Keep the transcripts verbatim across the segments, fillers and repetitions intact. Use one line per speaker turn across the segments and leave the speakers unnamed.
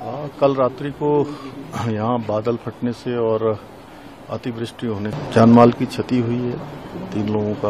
हाँ, कल रात्रि को यहाँ बादल फटने से और अतिवृष्टि होने से जानमाल की क्षति हुई है। तीन लोगों का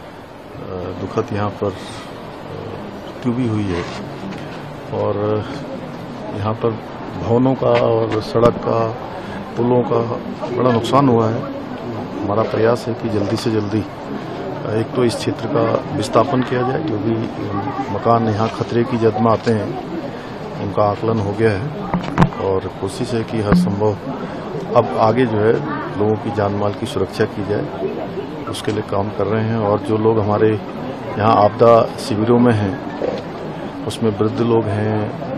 दुखद यहाँ पर मृत्यु भी हुई है और यहाँ पर भवनों का और सड़क का, पुलों का बड़ा नुकसान हुआ है। हमारा प्रयास है कि जल्दी से जल्दी एक तो इस क्षेत्र का विस्थापन किया जाए। जो भी मकान यहाँ खतरे की जद में आते हैं उनका आकलन हो गया है और कोशिश है कि हर संभव अब आगे जो है लोगों की जान माल की सुरक्षा की जाए, उसके लिए काम कर रहे हैं। और जो लोग हमारे यहाँ आपदा शिविरों में हैं उसमें वृद्ध लोग हैं,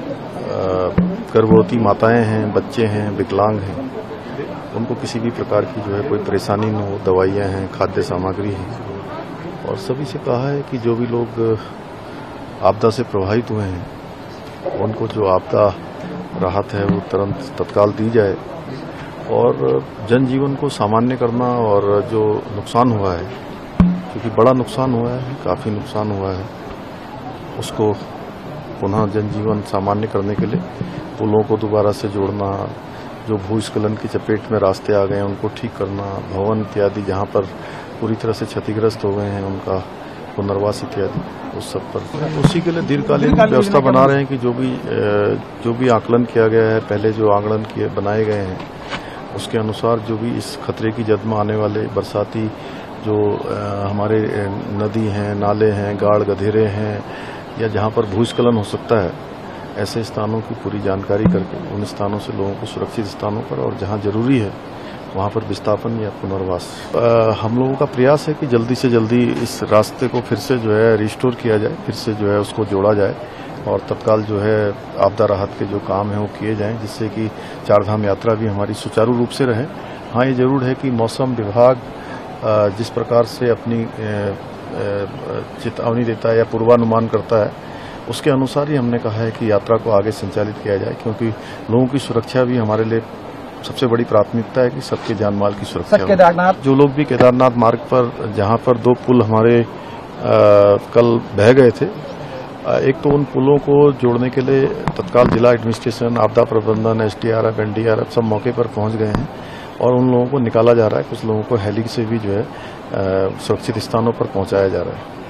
गर्भवती माताएं हैं, बच्चे हैं, विकलांग हैं, उनको किसी भी प्रकार की जो है कोई परेशानी न हो। दवाइयाँ हैं, खाद्य सामग्री है और सभी से कहा है कि जो भी लोग आपदा से प्रभावित हुए हैं उनको जो आपदा राहत है वो तुरंत तत्काल दी जाए और जनजीवन को सामान्य करना। और जो नुकसान हुआ है, क्योंकि बड़ा नुकसान हुआ है, काफ़ी नुकसान हुआ है, उसको पुनः जनजीवन सामान्य करने के लिए पुलों को दोबारा से जोड़ना, जो भूस्खलन की चपेट में रास्ते आ गए हैं उनको ठीक करना, भवन इत्यादि जहाँ पर पूरी तरह से क्षतिग्रस्त हो गए हैं उनका पुनर्वास इत्यादि, उस सब पर उसी के लिए दीर्घकालीन व्यवस्था बना रहे हैं कि जो भी जो भी आकलन किया गया है, पहले जो आकलन किए बनाए गए हैं उसके अनुसार जो भी इस खतरे की जद में आने वाले बरसाती जो हमारे नदी हैं, नाले हैं, गाड़ गधेरे हैं या जहाँ पर भूस्खलन हो सकता है, ऐसे स्थानों की पूरी जानकारी करके उन स्थानों से लोगों को सुरक्षित स्थानों पर और जहाँ जरूरी है वहाँ पर विस्थापन या पुनर्वास। हम लोगों का प्रयास है कि जल्दी से जल्दी इस रास्ते को फिर से जो है रिस्टोर किया जाए, फिर से जो है उसको जोड़ा जाए और तत्काल जो है आपदा राहत के जो काम है वो किए जाएं, जिससे कि चारधाम यात्रा भी हमारी सुचारू रूप से रहे। हाँ, ये जरूर है कि मौसम विभाग जिस प्रकार से अपनी चेतावनी देता है या पूर्वानुमान करता है उसके अनुसार ही हमने कहा है कि यात्रा को आगे संचालित किया जाए, क्योंकि लोगों की सुरक्षा भी हमारे लिए सबसे बड़ी प्राथमिकता है कि सबके जान माल की सुरक्षा हो। केदारनाथ जो लोग भी केदारनाथ मार्ग पर जहां पर दो पुल हमारे आ, कल बह गए थे, आ, एक तो उन पुलों को जोड़ने के लिए तत्काल जिला एडमिनिस्ट्रेशन, आपदा प्रबंधन, एसडीआरएफ, एनडीआरएफ सब मौके पर पहुंच गए हैं और उन लोगों को निकाला जा रहा है। कुछ लोगों को हेली से भी जो है सुरक्षित स्थानों पर पहुंचाया जा रहा है।